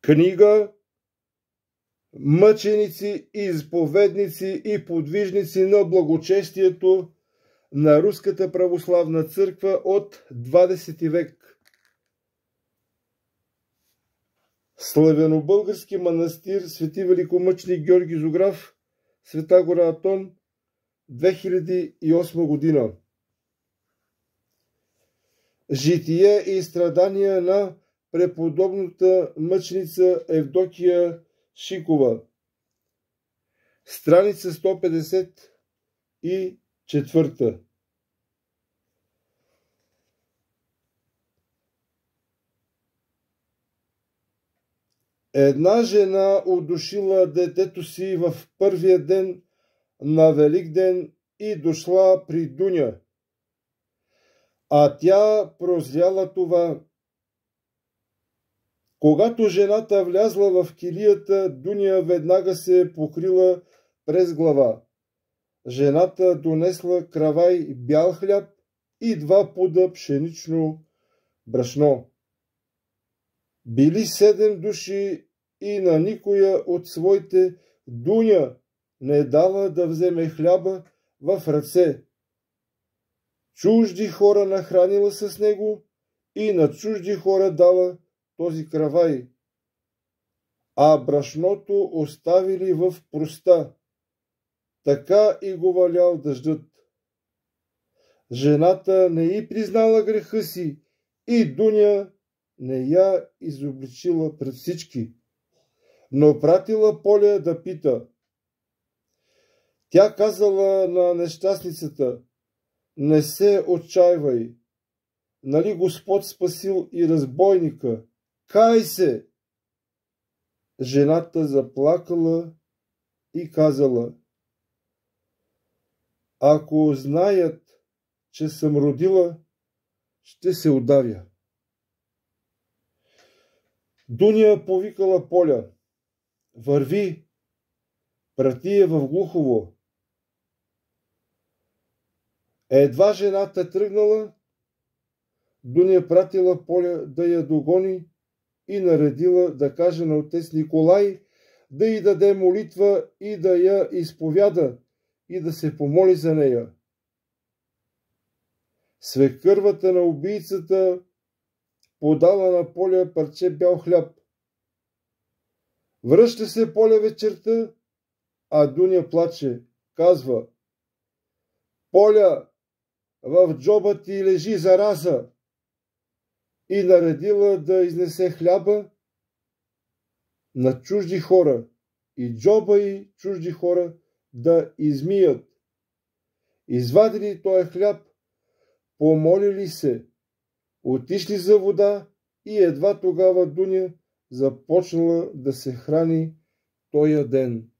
книга мъченици, изповедници и подвижници на благочестието на Руската православна църква от 20 век. Славянобългарски манастир Свети великомъченик Георги Зограф, Света гора Атон, 2008 година. Житие и страдания на преподобната мъченица Евдокия Шикова, страница 154. Една жена удушила детето си в първия ден на Великден и дошла при Дуня, а тя прозряла това. Когато жената влязла в килията, Дуня веднага се покрила през глава. Жената донесла кравай бял хляб и 2 пуда пшенично брашно. Били 7 души и на никоя от своите Дуня не дала да вземе хляба в ръце. Чужди хора нахранила с него и на чужди хора дала този кравай, а брашното оставили в проста. Така и го валял дъждът. Жената не й признала греха си и Дуня не я изобличила пред всички, но пратила Поля да пита. Тя казала на нещастницата: не се отчайвай, нали Господ спасил и разбойника? Кай се! Жената заплакала и казала: ако знаят, че съм родила, ще се удавя. Дуня повикала Поля: върви, прати я в Глухово. Едва жената тръгнала, Дуня пратила Поля да я догони и наредила да каже на отец Николай да й даде молитва и да я изповяда и да се помоли за нея. Свекървата на убийцата подала на Поля парче бял хляб. Връща се Поля вечерта, а Дуня плаче. Казва: Поля, в джоба ти лежи зараза. И наредила да изнесе хляба на чужди хора и джоба и чужди хора да измият. Извадили този хляб, помолили се, отишли за вода и едва тогава Дуня започнала да се храни тоя ден.